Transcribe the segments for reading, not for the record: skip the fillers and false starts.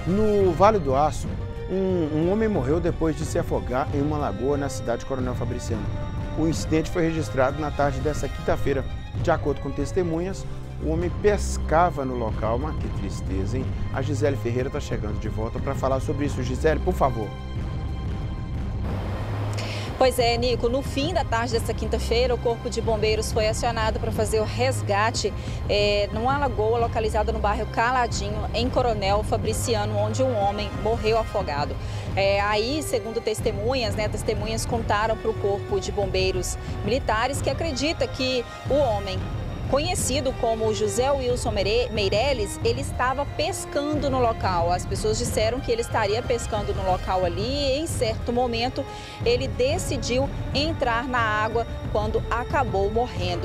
No Vale do Aço, um homem morreu depois de se afogar em uma lagoa na cidade de Coronel Fabriciano. O incidente foi registrado na tarde desta quinta-feira. De acordo com testemunhas, o homem pescava no local. Mas que tristeza, hein? A Gisele Ferreira está chegando de volta para falar sobre isso. Gisele, por favor. Pois é, Nico, no fim da tarde desta quinta-feira, o Corpo de Bombeiros foi acionado para fazer o resgate numa lagoa localizada no bairro Caladinho, em Coronel Fabriciano, onde um homem morreu afogado. Aí, segundo testemunhas, testemunhas contaram para o Corpo de Bombeiros Militares que acredita que o homem, conhecido como José Wilson Meirelles, ele estava pescando no local. As pessoas disseram que ele estaria pescando no local ali e, em certo momento, ele decidiu entrar na água quando acabou morrendo.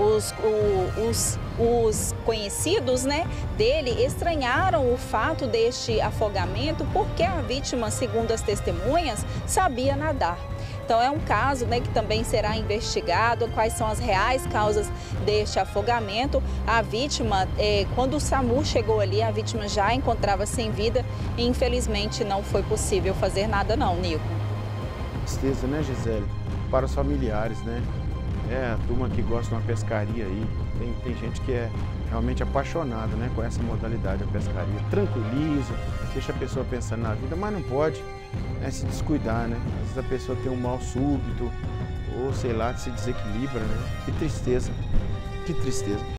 Os conhecidos dele estranharam o fato deste afogamento porque a vítima, segundo as testemunhas, sabia nadar. Então é um caso que também será investigado, quais são as reais causas deste afogamento. A vítima, quando o SAMU chegou ali, a vítima já encontrava sem vida e infelizmente não foi possível fazer nada não, Nico. Tristeza, né, Gisele? Para os familiares, né? A turma que gosta de uma pescaria aí, tem gente que é realmente apaixonada, com essa modalidade da pescaria. Tranquiliza, deixa a pessoa pensando na vida, mas não pode se descuidar, né? Às vezes a pessoa tem um mal súbito, ou sei lá, se desequilibra, né? Que tristeza, que tristeza.